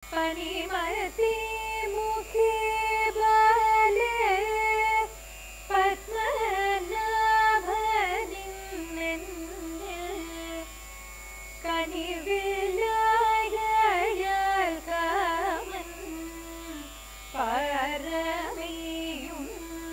പനിമരത്തി മുഖേ ബാലേ പത്മനാഭനിന്നിൽ കനിവിലായയാൽ കാമൻ പരമേയും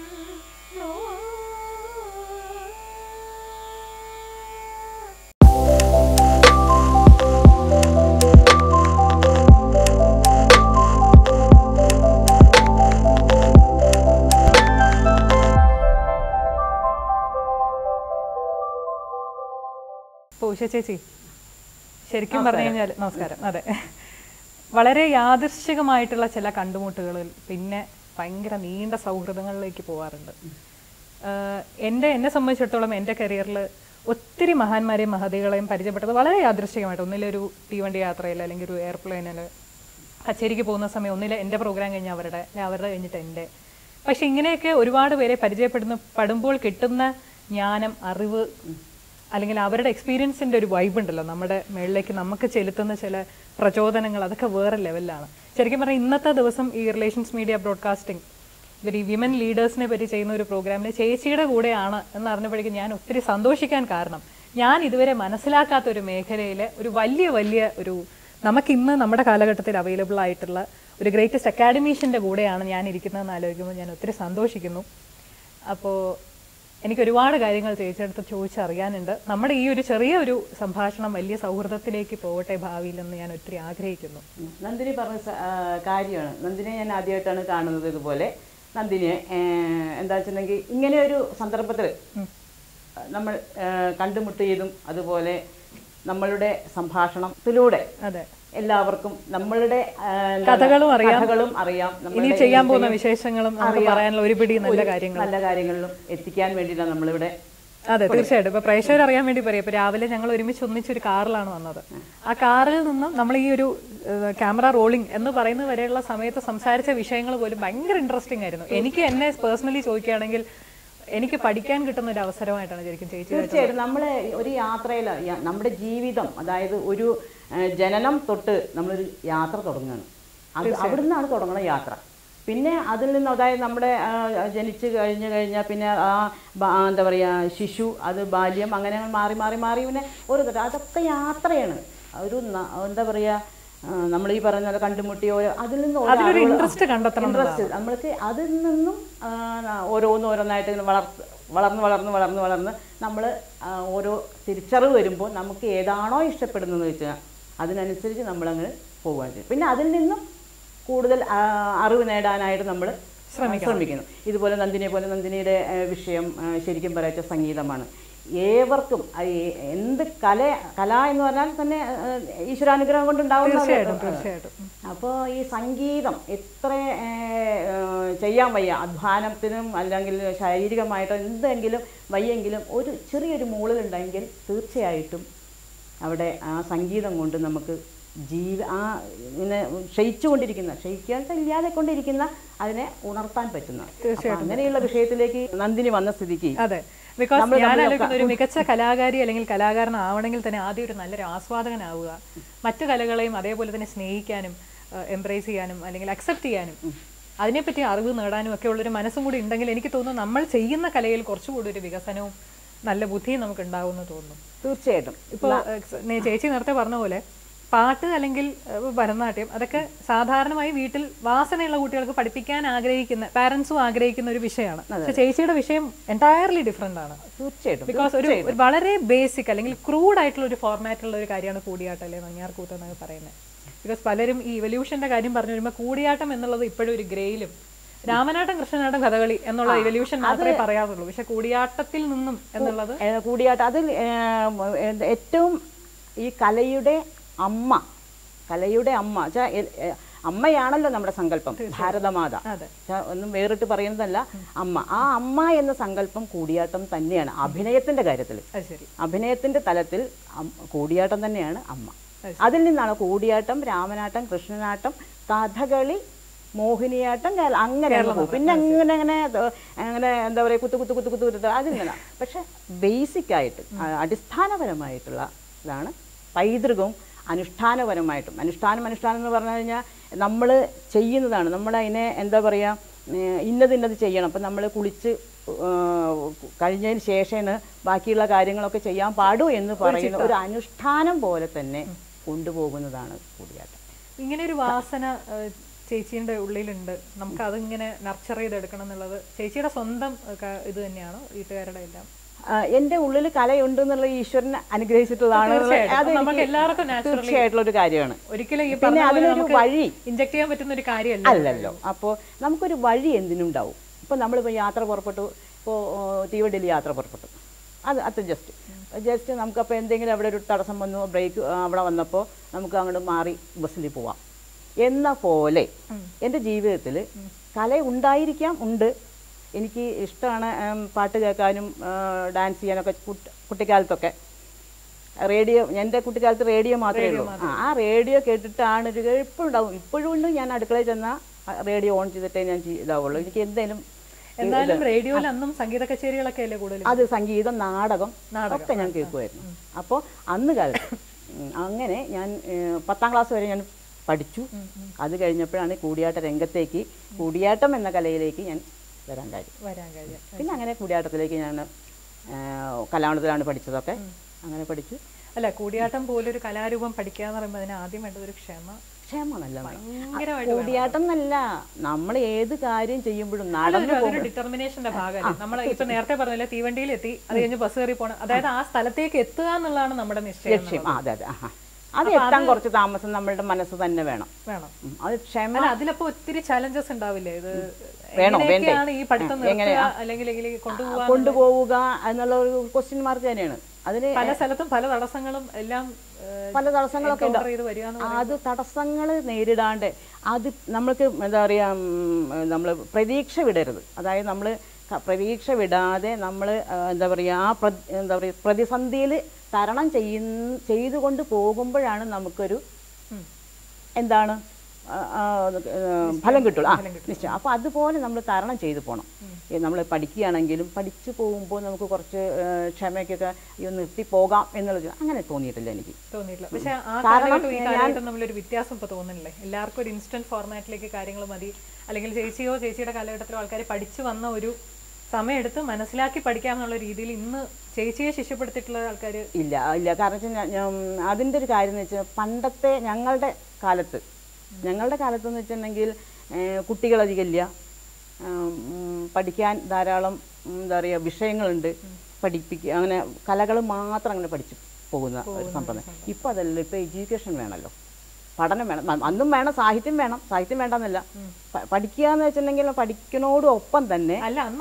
ഉഷ ചേച്ചി, ശരിക്കും പറഞ്ഞു കഴിഞ്ഞാൽ നമസ്കാരം. അതെ, വളരെ യാദൃശ്ചികമായിട്ടുള്ള ചില കണ്ടുമുട്ടുകളിൽ പിന്നെ ഭയങ്കര നീണ്ട സൗഹൃദങ്ങളിലേക്ക് പോകാറുണ്ട്. എന്നെ സംബന്ധിച്ചിടത്തോളം എൻ്റെ കരിയറിൽ ഒത്തിരി മഹാന്മാരെയും മഹതികളെയും പരിചയപ്പെട്ടത് വളരെ യാദൃശ്ചികമായിട്ട്. ഒന്നിലൊരു തീവണ്ടി യാത്രയിൽ അല്ലെങ്കിൽ ഒരു എയർപ്ലെയിനിൽ കച്ചേരിക്ക് പോകുന്ന സമയം, ഒന്നിൽ എൻ്റെ പ്രോഗ്രാം കഴിഞ്ഞ് അവരുടെ കഴിഞ്ഞിട്ട് എൻ്റെ. പക്ഷെ ഇങ്ങനെയൊക്കെ ഒരുപാട് പേരെ പെടുമ്പോൾ കിട്ടുന്ന ജ്ഞാനം, അറിവ്, അല്ലെങ്കിൽ അവരുടെ എക്സ്പീരിയൻസിൻ്റെ ഒരു വൈബ് ഉണ്ടല്ലോ നമ്മുടെ മേളിലേക്ക് നമുക്ക് ചെലുത്തുന്ന ചില പ്രചോദനങ്ങൾ, അതൊക്കെ വേറെ ലെവലിലാണ്. ശരിക്കും പറഞ്ഞാൽ ഇന്നത്തെ ദിവസം ഈ റിലേഷൻസ് മീഡിയ ബ്രോഡ്കാസ്റ്റിംഗ് ഈ വിമൻ ലീഡേഴ്സിനെ പറ്റി ചെയ്യുന്ന ഒരു പ്രോഗ്രാമിന് ചേച്ചിയുടെ കൂടെയാണ് എന്നറിഞ്ഞപ്പോഴേക്കും ഞാൻ ഒത്തിരി സന്തോഷിക്കാൻ കാരണം, ഞാൻ ഇതുവരെ മനസ്സിലാക്കാത്ത ഒരു മേഖലയിലെ ഒരു വലിയ ഒരു നമുക്കിന്ന് നമ്മുടെ കാലഘട്ടത്തിൽ അവൈലബിൾ ആയിട്ടുള്ള ഒരു ഗ്രേറ്റസ്റ്റ് അക്കാഡമീഷ്യൻ്റെ കൂടെയാണ് ഞാൻ ഇരിക്കുന്നതെന്ന് ആലോചിക്കുമ്പോൾ ഞാൻ ഒത്തിരി സന്തോഷിക്കുന്നു. അപ്പോൾ എനിക്ക് ഒരുപാട് കാര്യങ്ങൾ ചേച്ചിയെടുത്ത് ചോദിച്ചറിയാനുണ്ട്. നമ്മുടെ ഈ ഒരു ചെറിയൊരു സംഭാഷണം വലിയ സൗഹൃദത്തിലേക്ക് പോകട്ടെ ഭാവിയിലെന്ന് ഞാൻ ഒത്തിരി ആഗ്രഹിക്കുന്നു. നന്ദിനി പറഞ്ഞ കാര്യമാണ്. നന്ദിനെ ഞാൻ ആദ്യമായിട്ടാണ് കാണുന്നത്. ഇതുപോലെ നന്ദിനിയെ എന്താ വെച്ചിട്ടുണ്ടെങ്കിൽ ഇങ്ങനെ ഒരു സന്ദർഭത്തിൽ നമ്മൾ കണ്ടുമുട്ടിയതും അതുപോലെ നമ്മളുടെ സംഭാഷണത്തിലൂടെ എല്ലാവർക്കും നമ്മളുടെ കഥകളും അറിയാം, ഇനി ചെയ്യാൻ പോകുന്ന വിശേഷങ്ങളും പറയാനുള്ള ഒരുപിടി നല്ല കാര്യങ്ങളിലും എത്തിക്കാൻ വേണ്ടിയിട്ടാണ് നമ്മളിവിടെ. അതെ, തീർച്ചയായിട്ടും. ഇപ്പൊ പ്രേക്ഷകർ അറിയാൻ വേണ്ടി പറയാം, ഇപ്പൊ രാവിലെ ഞങ്ങൾ ഒരുമിച്ച് ഒന്നിച്ചൊരു കാറിലാണ് വന്നത്. ആ കാറിൽ നിന്നും നമ്മൾ ഈ ഒരു ക്യാമറ റോളിംഗ് എന്ന് പറയുന്നത് വരെയുള്ള സമയത്ത് സംസാരിച്ച വിഷയങ്ങൾ പോലും ഭയങ്കര ഇൻട്രസ്റ്റിംഗ് ആയിരുന്നു. എനിക്ക് എന്നെ പേഴ്സണലി ചോദിക്കുകയാണെങ്കിൽ എനിക്ക് പഠിക്കാൻ കിട്ടുന്ന ഒരു അവസരമായിട്ടാണ് ശരിക്കും ചേച്ചി. തീർച്ചയായിട്ടും നമ്മളെ ഒരു യാത്രയിൽ നമ്മുടെ ജീവിതം, അതായത് ഒരു ജനനം തൊട്ട് നമ്മളൊരു യാത്ര തുടങ്ങുകയാണ്. അവിടെ നിന്നാണ് തുടങ്ങുന്ന യാത്ര. പിന്നെ അതിൽ നിന്ന്, അതായത് നമ്മുടെ ജനിച്ച് കഴിഞ്ഞാൽ പിന്നെ എന്താ പറയുക, ശിശു, അത് ബാല്യം, അങ്ങനെ മാറി പിന്നെ ഒരു അതൊക്കെ യാത്രയാണ്. ഒരു എന്താ പറയുക, നമ്മൾ ഈ പറയുന്ന കണ്ടുമുട്ടിയ അതിൽ നിന്ന് ഇൻട്രസ്റ്റ് നമ്മൾക്ക് അതിൽ നിന്നും ഓരോന്നായിട്ട് ഇങ്ങനെ വളർന്ന് നമ്മൾ ഓരോ തിരിച്ചറിവ് വരുമ്പോൾ നമുക്ക് ഏതാണോ ഇഷ്ടപ്പെടുന്നതെന്ന് വെച്ചാൽ അതിനനുസരിച്ച് നമ്മളങ്ങനെ പോവുകയാണ് ചെയ്യും. പിന്നെ അതിൽ നിന്നും കൂടുതൽ അറിവ് നേടാനായിട്ട് നമ്മൾ ശ്രമിക്കുന്നു. ഇതുപോലെ നന്ദിനിയെ പോലെ നന്ദിനിയുടെ വിഷയം ശരിക്കും പറയാച്ച സംഗീതമാണ്. ഏവർക്കും എന്ത് കല എന്ന് പറഞ്ഞാൽ തന്നെ ഈശ്വരാനുഗ്രഹം കൊണ്ടുണ്ടാവുന്നതാണ്. അപ്പോൾ ഈ സംഗീതം എത്ര ചെയ്യാൻ വയ്യ, അധ്വാനത്തിനും അല്ലെങ്കിൽ ശാരീരികമായിട്ടോ എന്തെങ്കിലും വയ്യെങ്കിലും ഒരു ചെറിയൊരു മൂളിലുണ്ടെങ്കിൽ തീർച്ചയായിട്ടും അവിടെ ആ സംഗീതം കൊണ്ട് നമുക്ക് ഇങ്ങനെ ക്ഷയിക്കാനില്ലാതെ കൊണ്ടിരിക്കുന്ന അതിനെ ഉണർത്താൻ പറ്റുന്ന അങ്ങനെയുള്ള വിഷയത്തിലേക്ക് നന്ദിനി വന്ന സ്ഥിതിക്ക്. അതെ, ബിക്കോസ് ഞാൻ ആലോചിക്കുന്ന ഒരു മികച്ച കലാകാരി അല്ലെങ്കിൽ കലാകാരനാവണമെങ്കിൽ തന്നെ ആദ്യം ഒരു നല്ലൊരു ആസ്വാദകനാവുക, മറ്റു കലകളെയും അതേപോലെ തന്നെ സ്നേഹിക്കാനും എംബ്രേസ് ചെയ്യാനും അല്ലെങ്കിൽ അക്സെപ്റ്റ് ചെയ്യാനും അതിനെപ്പറ്റി അറിവ് നേടാനും ഒക്കെ ഉള്ളൊരു മനസ്സും കൂടി ഉണ്ടെങ്കിൽ എനിക്ക് തോന്നുന്നു നമ്മൾ ചെയ്യുന്ന കലയിൽ കുറച്ചുകൂടി ഒരു വികസനവും നല്ല ബുദ്ധിയും നമുക്ക് ഉണ്ടാവുമെന്ന് തോന്നുന്നു. തീർച്ചയായിട്ടും. ഇപ്പോൾ ചേച്ചി നേരത്തെ പറഞ്ഞ പോലെ പാട്ട് അല്ലെങ്കിൽ ഭരതനാട്യം അതൊക്കെ സാധാരണമായി വീട്ടിൽ വാസനയുള്ള കുട്ടികൾക്ക് പഠിപ്പിക്കാൻ ആഗ്രഹിക്കുന്ന പാരന്റ്സും ആഗ്രഹിക്കുന്ന ഒരു വിഷയമാണ്. പക്ഷെ ചേച്ചിയുടെ വിഷയം എൻറ്റയർലി ഡിഫറെന്റ് ആണ്. തീർച്ചയായിട്ടും. ബിക്കോസ് ഒരു വളരെ ബേസിക് അല്ലെങ്കിൽ ക്രൂഡ് ആയിട്ടുള്ള ഒരു ഫോർമാറ്റുള്ള ഒരു കാര്യമാണ് കൂടിയാട്ടം അല്ലെ നങ്ങ്യാർകൂത്ത് എന്നൊക്കെ പറയുന്നത്. ബിക്കോസ് പലരും ഈ ഇവല്യൂഷന്റെ കാര്യം പറഞ്ഞു വരുമ്പോൾ കൂടിയാട്ടം എന്നുള്ളത് ഇപ്പോഴും ഒരു ഗ്രേയിലും രാമനാട്ടം കൃഷ്ണനാട്ടം കഥകളി എന്നുള്ള ഇവല്യൂഷൻ മാത്രമേ പറയാറുള്ളൂ. പക്ഷെ കൂടിയാട്ടത്തിൽ നിന്നും എന്നുള്ളത് അതിൽ ഏറ്റവും ഈ കലയുടെ അമ്മ അമ്മയാണല്ലോ നമ്മുടെ സങ്കല്പം, ഭാരതമാത. ഒന്നും വേറിട്ട് പറയുന്നതല്ല അമ്മ. ആ അമ്മ എന്ന സങ്കല്പം കൂടിയാട്ടം തന്നെയാണ്. അഭിനയത്തിന്റെ കാര്യത്തിൽ, അഭിനയത്തിന്റെ തലത്തിൽ കൂടിയാട്ടം തന്നെയാണ് അമ്മ. അതിൽ നിന്നാണ് കൂടിയാട്ടം, രാമനാട്ടം, കൃഷ്ണനാട്ടം, കഥകളി, മോഹിനിയാട്ടം, അങ്ങനെ പിന്നെ അങ്ങനെ എന്താ പറയുക കുത്തു അതിൽ നിന്നാണ്. പക്ഷെ ബേസിക്കായിട്ട് അടിസ്ഥാനപരമായിട്ടുള്ള ഇതാണ് പൈതൃകവും അനുഷ്ഠാനം എന്ന് പറഞ്ഞു കഴിഞ്ഞാൽ നമ്മൾ ചെയ്യുന്നതാണ്. നമ്മളതിനെ എന്താ പറയുക, ഇന്നത് ചെയ്യണം. അപ്പം നമ്മൾ കുളിച്ച് കഴിഞ്ഞതിന് ശേഷമാണ് ബാക്കിയുള്ള കാര്യങ്ങളൊക്കെ ചെയ്യാൻ പാടൂ എന്ന് പറയുന്ന ഒരു അനുഷ്ഠാനം പോലെ തന്നെ കൊണ്ടുപോകുന്നതാണ് കൂടിയാട്ടം. ഇങ്ങനെ ഒരു വാസന ചേച്ചിയുടെ ഉള്ളിലുണ്ട്, നമുക്ക് അതിങ്ങനെ നർച്ചർ ചെയ്തെടുക്കണം എന്നുള്ളത് ചേച്ചിയുടെ സ്വന്തം ഇത് തന്നെയാണോ, വീട്ടുകാരുടെ എല്ലാം? എൻ്റെ ഉള്ളിൽ കലയുണ്ട് എന്നുള്ള ഈശ്വരൻ അനുഗ്രഹിച്ചിട്ടുള്ളതാണ്. അത് തീർച്ചയായിട്ടുള്ള ഒരു കാര്യമാണ്. ഒരിക്കലും പിന്നെ അതിനൊരു വഴി ഇൻജക്ട് ചെയ്യാൻ പറ്റുന്ന ഒരു കാര്യമല്ല അല്ലല്ലോ. അപ്പോൾ നമുക്കൊരു വഴി എന്തിനുണ്ടാവും. ഇപ്പോൾ നമ്മളിപ്പോൾ യാത്ര പുറപ്പെട്ടു, ഇപ്പോൾ തീവണ്ടിയിൽ യാത്ര പുറപ്പെട്ടു, അത് ജസ്റ്റ് നമുക്കപ്പോൾ എന്തെങ്കിലും അവിടെ ഒരു തടസ്സം വന്നു, ബ്രേക്ക് അവിടെ വന്നപ്പോൾ നമുക്ക് അങ്ങോട്ട് മാറി ബസ്സിൽ പോവാം എന്ന പോലെ എൻ്റെ ജീവിതത്തിൽ കല ഉണ്ടായിരിക്കാം, ഉണ്ട്. എനിക്ക് ഇഷ്ടമാണ് പാട്ട് കേൾക്കാനും ഡാൻസ് ചെയ്യാനൊക്കെ. കുട്ടിക്കാലത്തൊക്കെ റേഡിയോ, എൻ്റെ കുട്ടിക്കാലത്ത് റേഡിയോ മാത്രമേ ഉള്ളൂ. ആ റേഡിയോ കേട്ടിട്ടാണ് ഒരു ഇപ്പോഴും ഉണ്ടാവും. ഇപ്പോഴും ഉണ്ട്. ഞാൻ അടുക്കളയിൽ ചെന്നാൽ റേഡിയോ ഓൺ ചെയ്തിട്ടേ ഞാൻ ഇതാവുള്ളൂ. എനിക്ക് എന്തായാലും റേഡിയോയിൽ അന്നും സംഗീത കച്ചേരികളൊക്കെ അല്ലേ കൂടുതൽ? അത് സംഗീതം, നാടകം ഒക്കെ ഞാൻ കേൾക്കുമായിരുന്നു. അപ്പോൾ അന്ന് കാലത്ത് അങ്ങനെ ഞാൻ 10ാം ക്ലാസ് വരെ ഞാൻ പഠിച്ചു. അത് കഴിഞ്ഞപ്പോഴാണ് കൂടിയാട്ട രംഗത്തേക്ക്, കൂടിയാട്ടം എന്ന കലയിലേക്ക് ഞാൻ വരാൻ കാര്യം. പിന്നെ അങ്ങനെ കൂടിയാട്ടത്തിലേക്ക് ഞാൻ കലാമണ്ഡലത്തിലാണ് പഠിച്ചതൊക്കെ, അങ്ങനെ പഠിച്ചു. അല്ല, കൂടിയാട്ടം പോലൊരു കലാരൂപം പഠിക്കുക എന്ന് പറയുമ്പോൾ അതിന് ആദ്യം വേണ്ടത് ഒരു ക്ഷമ. കൂടിയാട്ടം എന്നല്ല, നമ്മൾ ഏത് കാര്യം ചെയ്യുമ്പോഴും ഡിറ്റർമിനേഷന്റെ ഭാഗമല്ല. നമ്മൾ ഇപ്പൊ നേരത്തെ പറഞ്ഞില്ല, തീവണ്ടിയിൽ എത്തി, അത് കഴിഞ്ഞ് ബസ് കയറി പോകണം. അതായത് ആ സ്ഥലത്തേക്ക് എത്തുക എന്നുള്ളതാണ് നമ്മുടെ ലക്ഷ്യം. അതെ അതെ. അത് എത്താൻ കുറച്ച് താമസം നമ്മളുടെ മനസ്സ് തന്നെ വേണം. അത് ക്ഷമ. അതിലപ്പോ ഒത്തിരി ചാലഞ്ചസ് ഉണ്ടാവില്ലേ? ഇത് വേണോ വേണ്ടേ, കൊണ്ടുപോവുക എന്നുള്ള ഒരു ക്വസ്റ്റ്യൻ മാർക്ക് തന്നെയാണ്. അതിന് പല സ്ഥലത്തും പല തടസ്സങ്ങളും എല്ലാം, പല തടസ്സങ്ങളൊക്കെ ഉണ്ട്. അത് തടസ്സങ്ങൾ നേരിടാണ്ട് അത് നമ്മൾക്ക് എന്താ പറയുക, നമ്മൾ പ്രതീക്ഷ വിടരുത്. അതായത് നമ്മൾ പ്രതീക്ഷ വിടാതെ നമ്മൾ എന്താ പറയുക, എന്താ പറയുക, പ്രതിസന്ധിയിൽ തരണം ചെയ്തുകൊണ്ട് പോകുമ്പോഴാണ് നമുക്കൊരു എന്താണ് ഫലം കിട്ടുള്ളൂ. നിശ്ചയം. അപ്പോൾ അതുപോലെ നമ്മൾ തരണം ചെയ്തു പോകണം. നമ്മൾ പഠിക്കുകയാണെങ്കിലും പഠിച്ചു പോകുമ്പോൾ നമുക്ക് കുറച്ച് ക്ഷമയ്ക്കൊക്കെ നിർത്തി പോകാം എന്നുള്ളത് അങ്ങനെ തോന്നിയിട്ടില്ല എനിക്ക്. പക്ഷേ കാരണം നമ്മളൊരു വ്യത്യാസം ഇപ്പോൾ തോന്നുന്നില്ലേ? എല്ലാവർക്കും ഒരു ഇൻസ്റ്റന്റ് ഫോർമാറ്റിലേക്ക് കാര്യങ്ങൾ മതി. അല്ലെങ്കിൽ ചേച്ചിയോ ചേച്ചിയുടെ കാലഘട്ടത്തിലോ ആൾക്കാർ പഠിച്ചു വന്ന ഒരു സമയമെടുത്ത് മനസ്സിലാക്കി പഠിക്കാമെന്നുള്ള രീതിയിൽ ഇന്ന് ചേച്ചിയെ ശിഷ്യപ്പെടുത്തിയിട്ടുള്ള ആൾക്കാർ ഇല്ല. കാരണം അതിൻ്റെ ഒരു കാര്യം എന്ന് വെച്ചാൽ പണ്ടത്തെ ഞങ്ങളുടെ കാലത്തെന്ന് വെച്ചിട്ടുണ്ടെങ്കിൽ കുട്ടികളധികമില്ല, പഠിക്കാൻ ധാരാളം എന്താ പറയുക വിഷയങ്ങളുണ്ട്, പഠിപ്പിക്കുക, അങ്ങനെ കലകൾ മാത്രം അങ്ങനെ പഠിച്ചു പോകുന്ന ഒരു സമ്പ്രദായം. ഇപ്പോൾ അതല്ല, ഇപ്പോൾ എഡ്യൂക്കേഷൻ വേണമല്ലോ, പഠനം വേണം. അന്നും വേണം, സാഹിത്യം വേണം, സാഹിത്യം വേണ്ടെന്നല്ല. പഠിക്കുക എന്ന് വെച്ചിട്ടുണ്ടെങ്കിൽ പഠിക്കുന്നതോടൊപ്പം തന്നെ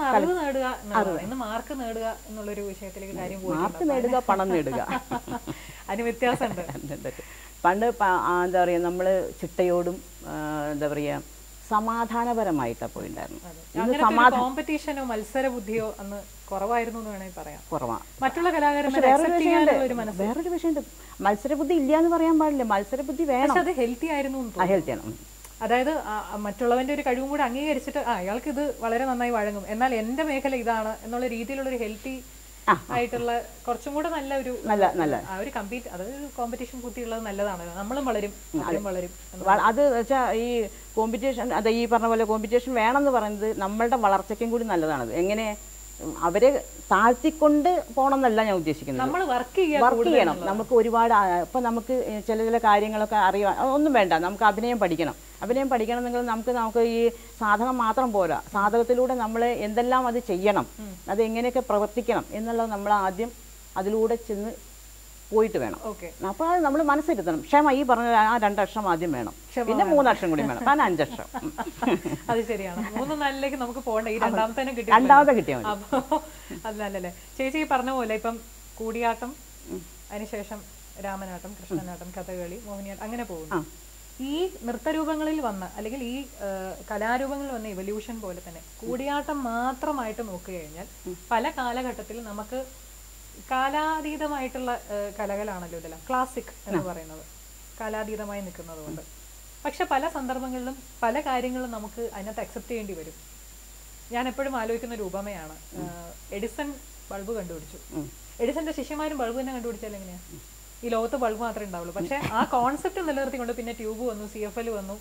മാർക്ക് നേടുക എന്നുള്ളൊരു വിഷയത്തിലേക്ക് കാര്യം, മാർക്ക് നേടുക, പണം നേടുക, അതിന് വ്യത്യാസമുണ്ട്. പണ്ട് എന്താ പറയുക, നമ്മൾ ചിട്ടയോടും എന്താ പറയുക സമാധാനപരമായിട്ടാണ് പോയിട്ടുണ്ടായിരുന്നു. കോമ്പറ്റീഷനോ മത്സര ബുദ്ധിയോ അന്ന് കുറവായിരുന്നു എന്ന് വേണമെങ്കിൽ പറയാം. കുറവാണ്. മറ്റുള്ള കലാകാരന്മാർ വേറൊരു വിഷയമുണ്ട്, മത്സരബുദ്ധി ഇല്ല എന്ന് പറയാൻ പാടില്ല. മത്സരബുദ്ധി വേണം. അത് ഹെൽത്തി ആയിരുന്നു. ഹെൽത്തിയാണ്. അതായത് മറ്റുള്ളവന്റെ ഒരു കഴിവും കൂടെ അംഗീകരിച്ചിട്ട് അയാൾക്ക് ഇത് വളരെ നന്നായി വഴങ്ങും, എന്നാൽ എന്റെ മേഖല ഇതാണ് എന്നുള്ള രീതിയിലുള്ള ഒരു ഹെൽത്തി ആയിട്ടുള്ള കുറച്ചും കൂടെ നല്ല ഒരു ഒരു കമ്പീറ്റ്, അതായത് കോമ്പറ്റീഷൻ ബുദ്ധിയുള്ളത് നല്ലതാണ്. നമ്മളും വളരും. അത് വെച്ചാൽ ഈ കോമ്പറ്റീഷൻ, അത് ഈ പറഞ്ഞ പോലെ കോമ്പറ്റീഷൻ വേണമെന്ന് പറയുന്നത് നമ്മളുടെ വളർച്ചയ്ക്കും കൂടി നല്ലതാണത്. എങ്ങനെ അവരെ താഴ്ത്തിക്കൊണ്ട് പോകണം എന്നല്ല ഞാൻ ഉദ്ദേശിക്കുന്നത്. നമ്മൾ വർക്ക് ചെയ്യണം. നമുക്ക് ഒരുപാട് ഇപ്പം നമുക്ക് ചില കാര്യങ്ങളൊക്കെ അറിയാൻ ഒന്നും വേണ്ട, നമുക്ക് അഭിനയം പഠിക്കണമെങ്കിൽ നമുക്ക് ഈ സാധകം മാത്രം പോരാ. സാധകത്തിലൂടെ നമ്മൾ എന്തെല്ലാം അത് ചെയ്യണം, അത് എങ്ങനെയൊക്കെ പ്രവർത്തിക്കണം എന്നുള്ളത് നമ്മൾ ആദ്യം അതിലൂടെ ചെന്ന് പോയിട്ട് വേണം. അപ്പോൾ അത് നമ്മൾ മനസ്സിരുത്തണം. ക്ഷമ, ഈ പറഞ്ഞ ആ 2 അക്ഷരം ആദ്യം വേണം, പിന്നെ 3 അക്ഷരം കൂടി വേണം, പിന്നെ 5 അക്ഷരം. അത് ശരിയാണ്. 3 4ലേക്ക് നമുക്ക് പോകണ്ട, ഈ രണ്ടാമത്തെ കിട്ടിയാൽ അതല്ലേ. ചേച്ചി പറഞ്ഞ പോലെ ഇപ്പം കൂടിയാട്ടം, അതിനുശേഷം രാമനാട്ടം, കൃഷ്ണനാട്ടം, കഥകളി, മോഹിനിയാട്ടം, അങ്ങനെ പോകുന്നു. ഈ നൃത്തരൂപങ്ങളിൽ വന്ന അല്ലെങ്കിൽ ഈ കലാരൂപങ്ങളിൽ വന്ന ഇവല്യൂഷൻ പോലെ തന്നെ കൂടിയാട്ടം മാത്രമായിട്ട് നോക്കുകഴിഞ്ഞാൽ പല കാലഘട്ടത്തിൽ നമുക്ക് കാലാതീതമായിട്ടുള്ള കലകളാണല്ലോ ഇതെല്ലാം. ക്ലാസിക് എന്ന് പറയുന്നത് കാലാതീതമായി നിൽക്കുന്നത് കൊണ്ട്. പക്ഷെ പല സന്ദർഭങ്ങളിലും പല കാര്യങ്ങളും നമുക്ക് അതിനകത്ത് അക്സെപ്റ്റ് ചെയ്യേണ്ടി വരും. ഞാൻ എപ്പോഴും ആലോചിക്കുന്ന ഒരു ഉപമയാണ്, എഡിസൺ ബൾബ് കണ്ടുപിടിച്ചു. എഡിസന്റെ ശിഷ്യന്മാരും ബൾബ് തന്നെ കണ്ടുപിടിച്ചാൽ എങ്ങനെയാ? ഈ ലോകത്ത് ബൾബ് മാത്രമേ ഉണ്ടാവുള്ളൂ. പക്ഷെ ആ കോൺസെപ്റ്റ് നിലനിർത്തിക്കൊണ്ട് പിന്നെ ട്യൂബ് വന്നു, CFL വന്നു,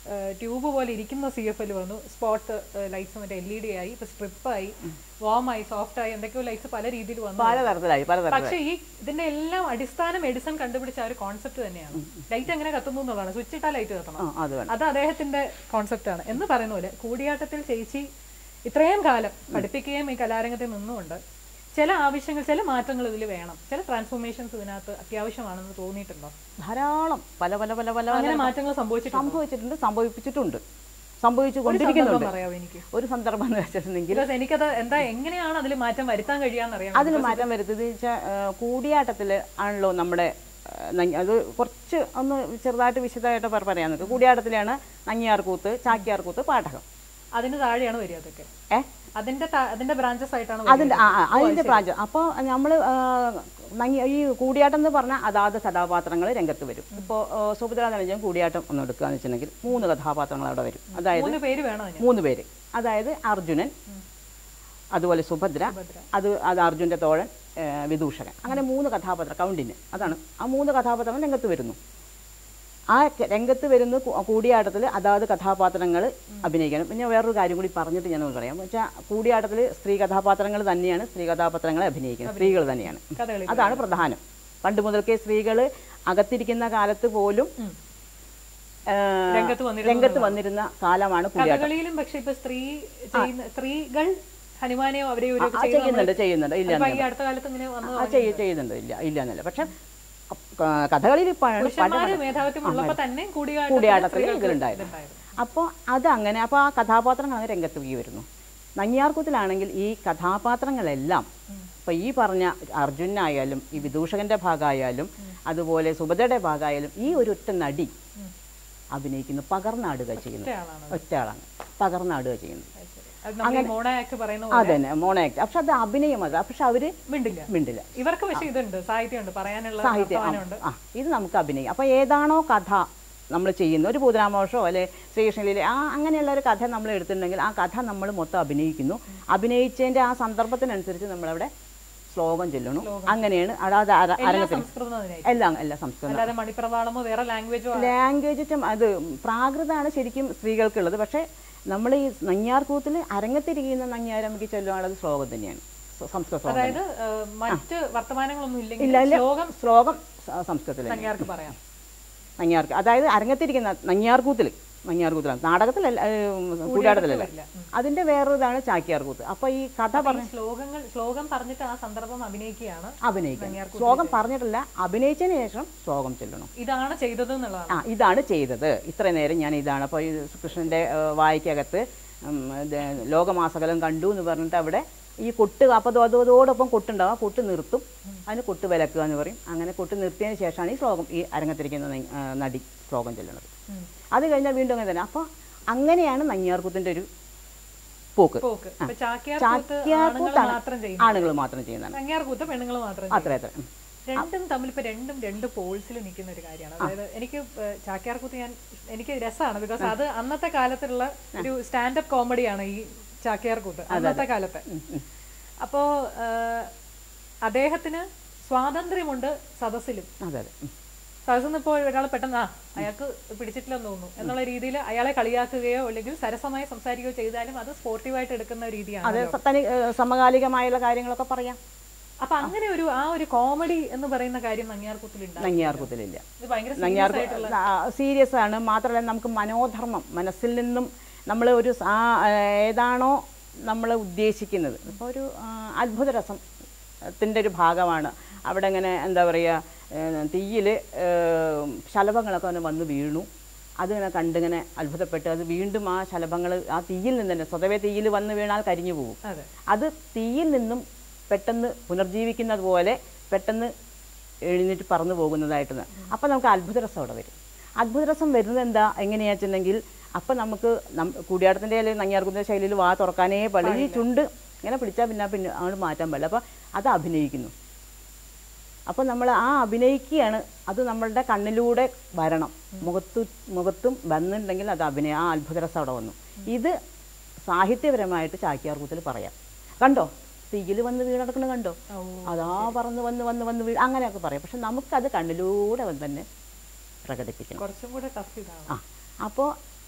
ട്യൂബ് പോലെ ഇരിക്കുന്ന CFL വന്നു, സ്പോട്ട് ലൈറ്റ്സ് മറ്റേ LED ആയി, ഇപ്പൊ സ്ട്രിപ്പായി, വാമായി, സോഫ്റ്റ് ആയി, എന്തൊക്കെയോ ലൈറ്റ്സ് പല രീതിയിൽ വന്നു. പക്ഷേ ഈ ഇതിന്റെ എല്ലാം അടിസ്ഥാനം എഡിസൺ കണ്ടുപിടിച്ച ആ ഒരു കോൺസെപ്റ്റ് തന്നെയാണ്. ലൈറ്റ് എങ്ങനെ കത്തുന്നു എന്നുള്ളതാണ്. സ്വിച്ച് ഇട്ടാൽ ലൈറ്റ് കത്തണം, അത് അദ്ദേഹത്തിന്റെ കോൺസെപ്റ്റ് ആണ്. എന്ന് പറയുന്ന പോലെ കൂടിയാട്ടത്തിൽ ചേച്ചി ഇത്രയും കാലം പഠിപ്പിക്കുകയും ഈ കലാരംഗത്തിൽ നിന്നുകൊണ്ട് ചില ആവശ്യങ്ങൾ, ചില മാറ്റങ്ങൾ ഇതിൽ വേണം, ചില ട്രാൻസ്ഫോർമേഷൻസ് ഇതിനകത്ത് അത്യാവശ്യമാണെന്ന് തോന്നിയിട്ടുണ്ടോ? ധാരാളം പല പല പല പല അങ്ങനെ മാറ്റങ്ങൾ സംഭവിച്ചിട്ടുണ്ട്, സംഭവിപ്പിച്ചിട്ടുണ്ട്, സംഭവിച്ചുകൊണ്ടിരിക്കുന്നുണ്ട്. ഒരു സന്ദർഭം എന്ന് വെച്ചിട്ടുണ്ടെങ്കിൽ എനിക്കത് എന്താ, എങ്ങനെയാണ് അതിൽ മാറ്റം വരുത്താൻ കഴിയാന്നറിയാം. അതിൽ മാറ്റം വരുന്നത് വെച്ചാൽ കൂടിയാട്ടത്തിൽ ആണല്ലോ നമ്മുടെ, അത് കുറച്ച് ഒന്ന് ചെറുതായിട്ട് വിശദമായിട്ട് പറയാൻ നോക്കുക. കൂടിയാട്ടത്തിലാണ് നങ്ങിയാർകൂത്ത്, ചാക്യാർകൂത്ത്, പാഠകം. അതിന് താഴെയാണ് വരിക അതൊക്കെ. അതിന്റെ ബ്രാഞ്ചസ് ആയിട്ടാണ് അതിന്റെ ബ്രാഞ്ച്. അപ്പോൾ നമ്മൾ ഈ കൂടിയാട്ടം എന്ന് പറഞ്ഞാൽ അതാത് കഥാപാത്രങ്ങൾ രംഗത്ത് വരും. ഇപ്പോൾ സുഭദ്ര ധനഞ്ജയം കൂടിയാട്ടം ഒന്ന് എടുക്കുകയെന്ന് വെച്ചിട്ടുണ്ടെങ്കിൽ 3 കഥാപാത്രങ്ങൾ അവിടെ വരും. അതായത് 3 പേര്, അതായത് അർജുനൻ, അതുപോലെ സുഭദ്ര, അത് അർജുന്റെ തോഴൻ വിദൂഷകൻ, അങ്ങനെ 3 കഥാപാത്രം കൗണ്ടിന്. അതാണ് ആ 3 കഥാപാത്രങ്ങൾ രംഗത്ത് വരുന്നു. ആ രംഗത്ത് വരുന്ന കൂടിയാട്ടത്തിൽ അതാത് കഥാപാത്രങ്ങൾ അഭിനയിക്കണം. പിന്നെ വേറൊരു കാര്യം കൂടി പറഞ്ഞിട്ട് ഞാൻ പറയാം. വെച്ചാൽ കൂടിയാട്ടത്തിൽ സ്ത്രീ കഥാപാത്രങ്ങൾ തന്നെയാണ് സ്ത്രീ കഥാപാത്രങ്ങളെ അഭിനയിക്കുന്നത്, സ്ത്രീകൾ തന്നെയാണ്. അതാണ് പ്രധാനം. പണ്ട് മുതൽക്കേ സ്ത്രീകൾ അകത്തിരിക്കുന്ന കാലത്ത് പോലും രംഗത്ത് വന്നിരുന്ന കാലമാണ് കൂടിയാട്ടം. പക്ഷേ ഇപ്പൊ സ്ത്രീകൾ ഹനുമാനെയോ അവരെയോ ചെയ്യുന്നുണ്ട്. ഇല്ല ചെയ്യുന്നുണ്ട്, ഇല്ല എന്നല്ല. പക്ഷെ കഥകളിയിൽ കൂടിയാട്ടത്തിൽ ഇതിലുണ്ടായിരുന്നു. അപ്പോൾ അതങ്ങനെ, അപ്പോൾ ആ കഥാപാത്രങ്ങൾ അങ്ങനെ രംഗത്ത് വരുന്നു. നങ്ങിയാർകൂത്തിലാണെങ്കിൽ ഈ കഥാപാത്രങ്ങളെല്ലാം ഇപ്പം ഈ പറഞ്ഞ അർജുനായാലും ഈ വിദൂഷകന്റെ ഭാഗമായാലും അതുപോലെ സുഭദ്രയുടെ ഭാഗമായാലും ഈ ഒരൊറ്റ നടി അഭിനയിക്കുന്നു, പകർന്നാടുക ചെയ്യുന്നു. ഒറ്റ ആളാണ് പകർന്നാടുക ചെയ്യുന്നത്. അതന്നെ മോണോ ആക്ട്. പക്ഷെ അത് അഭിനയമല്ല. പക്ഷെ അവര് മിണ്ടില്ല. ഇവർക്ക് സാഹിത്യം. ഇത് നമുക്ക് അഭിനയം. അപ്പൊ ഏതാണോ കഥ നമ്മൾ ചെയ്യുന്ന ഒരു പൂതനാമോഷോ അല്ലെ ശ്രീകൃഷ്ണലീല അങ്ങനെയുള്ള ഒരു കഥ നമ്മൾ എടുത്തിട്ടുണ്ടെങ്കിൽ ആ കഥ നമ്മൾ മൊത്തം അഭിനയിക്കുന്നു. അഭിനയിച്ചതിന്റെ ആ സന്ദർഭത്തിനനുസരിച്ച് നമ്മളവിടെ ശ്ലോകം ചൊല്ലണം. അങ്ങനെയാണ്. അതായത് എല്ലാം സംസ്കൃതം. ലാംഗ്വേജ് അത് പ്രാകൃതമാണ് ശരിക്കും സ്ത്രീകൾക്കുള്ളത്. പക്ഷെ നമ്മൾ ഈ നങ്ങിയാർകൂത്തിൽ അരങ്ങത്തിരിക്കുന്ന നങ്ങിയാരമ്മയ്ക്ക് ചൊല്ലുവാണത് ശ്ലോകം തന്നെയാണ്, സംസ്കൃത ശ്ലോകം. അതായത് മറ്റ് വർത്തമാനങ്ങളൊന്നും ശ്ലോകം സംസ്കൃതത്തിൽ നങ്ങിയാർക്ക്. അതായത് അരങ്ങത്തിരിക്കുന്ന നങ്ങിയാർകൂത്തിലാണ്, നാടകത്തിലല്ല, കൂടിയാട്ടത്തിലല്ല. അതിന്റെ വേറൊരിതാണ് ചാക്യാർകൂത്ത്. അപ്പൊ ഈ കഥ ശ്ലോകം പറഞ്ഞിട്ട് ആ സന്ദർഭം അഭിനയിക്കുകയാണ്. ശ്ലോകം പറഞ്ഞിട്ടില്ല, അഭിനയിച്ചതിന് ശേഷം ശ്ലോകം ചൊല്ലണം. ഇതാണ് ചെയ്തത്. ഇതാണ് ചെയ്തത്, ഇത്ര നേരം ഞാൻ ഇതാണ്. അപ്പൊ ഈ കൃഷ്ണന്റെ വായിക്കകത്ത് ലോകമാസകലം കണ്ടു എന്ന് പറഞ്ഞിട്ട് അവിടെ ഈ കൊട്ട്, അപ്പോൾ അതോടൊപ്പം കൊട്ടുണ്ടാവും. ആ കൊട്ട് നിർത്തും, അതിന് കൊട്ട് വിലക്കുക എന്ന് പറയും. അങ്ങനെ കൊട്ട് നിർത്തിയതിന് ശേഷമാണ് ഈ ശ്ലോകം, ഈ അരങ്ങത്തിരിക്കുന്ന നടി ശ്ലോകം ചൊല്ലുന്നത്. അത് കഴിഞ്ഞാൽ വീണ്ടും അങ്ങനെ തന്നെ. അപ്പോൾ അങ്ങനെയാണ് നങ്ങിയാർകൂത്തിന്റെ ഒരു പോക്ക്. ആണുങ്ങൾ മാത്രം ചെയ്യുന്നതാണ്. അത്ര രണ്ടും തമ്മിൽ ഇപ്പൊ രണ്ട് പോൾസിൽ നിൽക്കുന്ന ഒരു കാര്യമാണ്. അതായത് ചാക്യാർകൂത്ത് എനിക്ക് രസമാണ്. ബിക്കോസ് അത് അന്നത്തെ കാലത്തുള്ള ഒരു സ്റ്റാൻഡപ്പ് കോമഡിയാണ് ഈ ചാക്യാർകൂത്ത് അന്നത്തെ കാലത്ത്. അപ്പോ അദ്ദേഹത്തിന് സ്വാതന്ത്ര്യമുണ്ട് സദസ്സിലും. സദസ്സിൽ ഇപ്പോൾ ഒരാൾ പെട്ടെന്ന് അയാൾക്ക് പിടിച്ചിട്ടില്ലെന്ന് തോന്നുന്നു എന്നുള്ള രീതിയിൽ അയാളെ കളിയാക്കുകയോ അല്ലെങ്കിൽ സരസമായി സംസാരിക്കുകയോ ചെയ്താലും അത് സ്പോർട്ടീവായിട്ട് എടുക്കുന്ന രീതിയാണ്. സമകാലികമായുള്ള കാര്യങ്ങളൊക്കെ പറയാം. അപ്പൊ അങ്ങനെ ആ ഒരു കോമഡി എന്ന് പറയുന്ന കാര്യം നങ്ങിയാർകൂത്തിലില്ല. സീരിയസ് ആണ്. മാത്രമല്ല നമുക്ക് മനോധർമ്മം, മനസ്സിൽ നിന്നും നമ്മൾ ഒരു ഏതാണോ നമ്മൾ ഉദ്ദേശിക്കുന്നത്. ഇപ്പോൾ ഒരു അത്ഭുത രസത്തിൻ്റെ ഒരു ഭാഗമാണ് അവിടെ. ഇങ്ങനെ എന്താ പറയുക, തീയിൽ ശലഭങ്ങളൊക്കെ അങ്ങനെ വന്ന് വീണു. അതിങ്ങനെ കണ്ടിങ്ങനെ അത്ഭുതപ്പെട്ട് അത് വീണ്ടും ആ ശലഭങ്ങൾ ആ തീയിൽ നിന്ന് തന്നെ, സ്വതവേ തീയിൽ വന്ന് വീണാൽ കരിഞ്ഞു പോകും. അത് തീയിൽ നിന്നും പെട്ടെന്ന് പുനർജീവിക്കുന്നത് പോലെ പെട്ടെന്ന് എഴുന്നേറ്റ് പറന്നു പോകുന്നതായിട്ടാണ്. അപ്പം നമുക്ക് അത്ഭുതരസം അവിടെ വരും. അത്ഭുതരസം വരുന്നത് എങ്ങനെയാ വെച്ചിട്ടുണ്ടെങ്കിൽ, അപ്പം നമുക്ക് കൂടിയാട്ടത്തിൻ്റെ അല്ലെങ്കിൽ നങ്ങിയാർകൂത്തിന്റെ ശൈലിയിൽ വാ തുറക്കാനേ പാടില്ല. ഈ ചുണ്ട് ഇങ്ങനെ പിടിച്ചാൽ പിന്നെ അങ്ങോട്ട് മാറ്റാൻ പാടില്ല. അപ്പം അത് അഭിനയിക്കുന്നു. അപ്പം നമ്മൾ ആ അഭിനയിക്കുകയാണ്. അത് നമ്മളുടെ കണ്ണിലൂടെ വരണം. മുഖത്തും വന്നിട്ടുണ്ടെങ്കിൽ അത് ആ അത്ഭുതരസം അവിടെ വന്നു. ഇത് സാഹിത്യപരമായിട്ട് ചാക്യാർകൂത്തിൽ പറയാം. കണ്ടോ തീയിൽ വന്ന് വീണടക്കണം, കണ്ടോ അതാ പറന്ന് വന്ന് വീട്, അങ്ങനെയൊക്കെ പറയാം. പക്ഷെ നമുക്കത് കണ്ണിലൂടെ തന്നെ പ്രകടിപ്പിക്കണം. കുറച്ചും കൂടെ അപ്പോൾ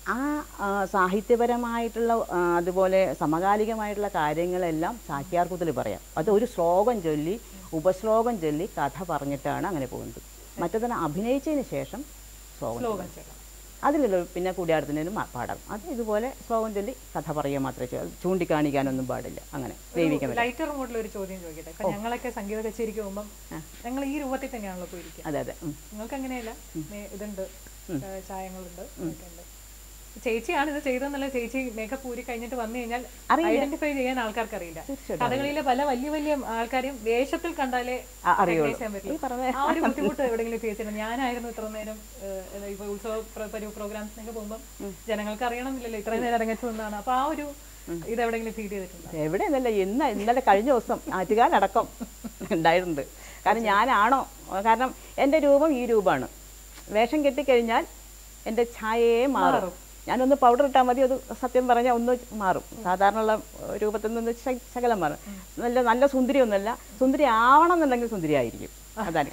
സാഹിത്യപരമായിട്ടുള്ള അതുപോലെ സമകാലികമായിട്ടുള്ള കാര്യങ്ങളെല്ലാം ചാക്യാർകൂത്തിൽ പറയാം. അത് ഒരു ശ്ലോകം ചൊല്ലി ഉപശ്ലോകം ചൊല്ലി കഥ പറഞ്ഞിട്ടാണ് അങ്ങനെ പോകുന്നത്. മറ്റേതിനെ അഭിനയിച്ചതിന് ശേഷം ശ്ലോകം അതിലല്ലോ പിന്നെ കൂടിയാട്ടത്തിനും പാടാം. അത് ഇതുപോലെ ശ്ലോകം ചൊല്ലി കഥ പറയുക മാത്രമേ ചൂണ്ടിക്കാണിക്കാനൊന്നും പാടില്ല. അങ്ങനെ ദൈവികം ലൈറ്റർ മോഡിൽ ഒരു ചോദ്യം ചോദിക്കട്ടെ. ഞങ്ങളൊക്കെ സംഗീത കച്ചേരിക്ക് പോകുമ്പോൾ ഞങ്ങൾ ഈ രൂപത്തിൽ തന്നെയാണല്ലോ പോയിരിക്കുക. അതെ അതെ. നിങ്ങൾക്ക് അങ്ങനെയല്ല, ഇതുണ്ട്, ചായങ്ങളുണ്ട്, ചേച്ചിയാണ് ഇത് ചെയ്തെന്നല്ല. ചേച്ചി മേക്കപ്പ് ഊരി കഴിഞ്ഞിട്ട് വന്നു കഴിഞ്ഞാൽ ഐഡന്റിഫൈ ചെയ്യാൻ ആൾക്കാർക്ക് അറിയില്ല. കഥകളിയിലെ പല വലിയ വലിയ ആൾക്കാരും വേഷത്തിൽ കണ്ടാലേ ചെയ്യാൻ പറ്റില്ല. ആ ഒരു ബുദ്ധിമുട്ട് എവിടെയെങ്കിലും ചേച്ചിട്ടുണ്ട്? ഞാനായിരുന്നു ഇത്ര നേരം ഇപ്പൊ ഉത്സവ പ്രോഗ്രാംസിനൊക്കെ പോകുമ്പോൾ ജനങ്ങൾക്ക് അറിയണമെന്നില്ലല്ലോ ഇത്രയും നേരം അരങ്ങത്ത് നിന്നാണ്. അപ്പൊ ആ ഒരു ഇത് എവിടെയെങ്കിലും ഫീൽ ചെയ്തിട്ടുണ്ട്? എവിടെയെന്നല്ല, ഇന്നലെ കഴിഞ്ഞ ദിവസം ആറ്റുകാലടക്കം ഉണ്ടായിട്ടുണ്ട്. കാരണം ഞാനാണോ, കാരണം എൻ്റെ രൂപം ഈ രൂപമാണ്. വേഷം കെട്ടിക്കഴിഞ്ഞാൽ എൻ്റെ ഛായയെ മാറും. ഞാനൊന്ന് പൗഡർ ഇട്ടാൽ മതി, അത് സത്യം പറഞ്ഞാൽ ഒന്ന് മാറും. സാധാരണയുള്ള രൂപത്തിൽ നിന്ന് ശകലം മാറും. നല്ല സുന്ദരി ഒന്നുമല്ല, സുന്ദരി ആവണം എന്നുണ്ടെങ്കിൽ സുന്ദരി ആയിരിക്കും. അതാണ്.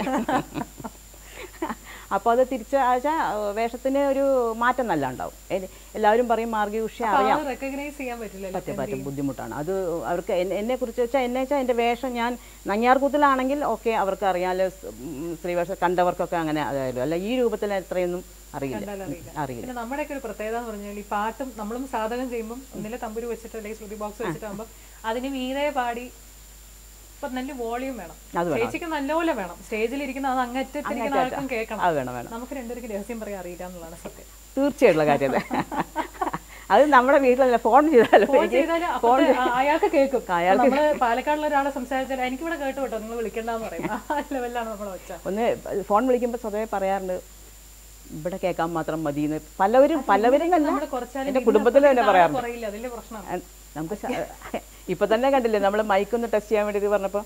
അപ്പോൾ അത് തിരിച്ചാഴ്ച വേഷത്തിന് ഒരു മാറ്റം നല്ല ഉണ്ടാവും. എല്ലാവരും പറയും മാർഗി ഉഷ അറിയാം, പറ്റും, ബുദ്ധിമുട്ടാണ് അത് അവർക്ക്. എന്നെ കുറിച്ച് വെച്ചാൽ എൻ്റെ വേഷം ഞാൻ നങ്ങ്യാർകൂത്തിലാണെങ്കിൽ ഓക്കെ അവർക്ക് അറിയാമല്ലോ, സ്ത്രീവേഷം കണ്ടവർക്കൊക്കെ അങ്ങനെ അതായാലും. അല്ല ഈ രൂപത്തിൽ എത്രയൊന്നും അറിയില്ല. നമ്മുടെയൊക്കെ ഒരു പ്രത്യേകത എന്ന് പറഞ്ഞാൽ ഈ പാട്ടും നമ്മളും സാധകം ചെയ്യുമ്പോൾ ഒന്നിലെ തമ്പുരു വെച്ചിട്ട് അല്ലെങ്കിൽ ശ്രുതി ബോക്സ് വെച്ചിട്ടാകുമ്പോൾ അതിന് മീതെ പാടി ഇപ്പൊ നല്ല വോളിയം വേണം. ചേച്ചിക്ക് നല്ലപോലെ വേണം. സ്റ്റേജിൽ ഇരിക്കുന്ന അത് അങ്ങറ്റത്തിരിക്കുന്ന ആൾക്കും കേൾക്കണം. നമുക്ക് രണ്ടുപേർക്ക് രഹസ്യം പറയാൻ അറിയില്ല എന്നുള്ളതാണ് സത്യം. തീർച്ചയായിട്ടുള്ള കാര്യം. അത് നമ്മുടെ വീട്ടിലല്ല, ഫോൺ ചെയ്താലും അയാൾക്ക് കേൾക്കും. നമ്മള് പാലക്കാടുള്ള ഒരാളെ സംസാരിച്ചാൽ എനിക്കിവിടെ കേട്ടു കേട്ടോ നിങ്ങൾ വിളിക്കണ്ടെന്ന് പറയും. ആ ലെവലിലാണ് നമ്മളെ വെച്ച. ഒന്ന് ഫോൺ വിളിക്കുമ്പോൾ സ്വതവേ പറയാറുണ്ട് ഇവിടെ കേൾക്കാൻ മാത്രം മതിയെന്ന്. പലവരും എന്റെ കുടുംബത്തിൽ തന്നെ പറയാറുണ്ട്. നമുക്ക് ഇപ്പൊ തന്നെ കണ്ടില്ലേ നമ്മൾ മൈക്കൊന്ന് ടെസ്റ്റ് ചെയ്യാൻ വേണ്ടിട്ട് പറഞ്ഞപ്പോ